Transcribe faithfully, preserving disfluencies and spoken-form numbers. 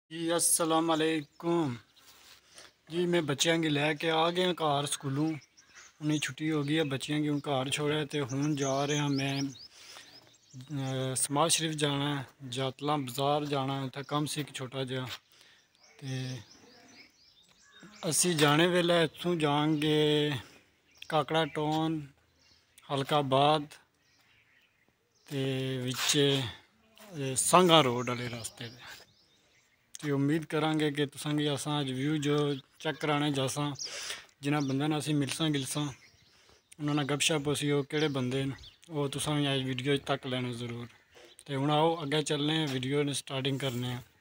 जी अस्सलाम वालेकुम जी। मैं बच्चों की लैके आ गया घर स्कूलों। उन्हें छुट्टी हो गई है, बच्चों की हूँ घर छोड़े तो हूँ जा रहे हैं। मैं समाज शरीफ जाना है, जातला बाज़ार जाना है, उत्थे कम सी एक छोटा जहा। तो असी जाने वेले इतों जाएंगे काकड़ा टाउन, हलकाबाद ते विच सांगा रोड वाले रास्ते। तो उम्मीद करांगे कि तुसांगी असां अज व्यू जो चेक कराने जासा, जिन्होंने बंदे ने असी मिलसा गिलसा, उन्होंने गपशप होसी वो किहड़े बंदे न, वो तुसां अज वीडियो तक लेने जरूर। तो हुण आओ अगे चलने वीडियो ने स्टार्टिंग करने हैं।